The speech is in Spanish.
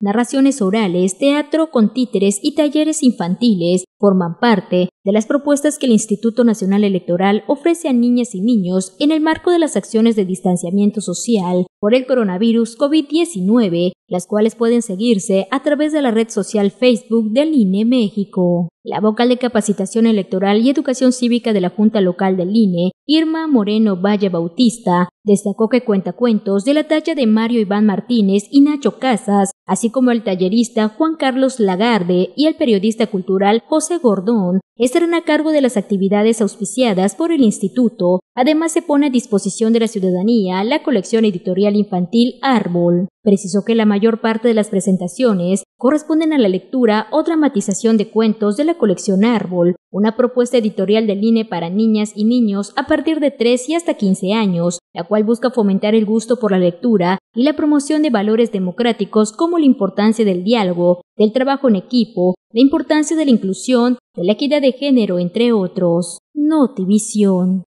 narraciones orales, teatro con títeres y talleres infantiles forman parte de las propuestas que el Instituto Nacional Electoral ofrece a niñas y niños en el marco de las acciones de distanciamiento social por el coronavirus COVID-19, las cuales pueden seguirse a través de la red social Facebook del INE México. La vocal de Capacitación Electoral y Educación Cívica de la Junta Local del INE, Irma Moreno Valle Bautista, destacó que cuentacuentos de la talla de Mario Iván Martínez y Nacho Casas, así como el tallerista Juan Carlos Lagarde y el periodista cultural José Gordón, estarán a cargo de las actividades auspiciadas por el instituto. Además, se pone a disposición de la ciudadanía la colección editorial infantil Árbol. Precisó que la mayor parte de las presentaciones corresponden a la lectura o dramatización de cuentos de la colección Árbol, una propuesta editorial del INE para niñas y niños a partir de 3 y hasta 15 años, la cual busca fomentar el gusto por la lectura y la promoción de valores democráticos como la importancia del diálogo, del trabajo en equipo, la importancia de la inclusión, de la equidad de género, entre otros. Notivisión.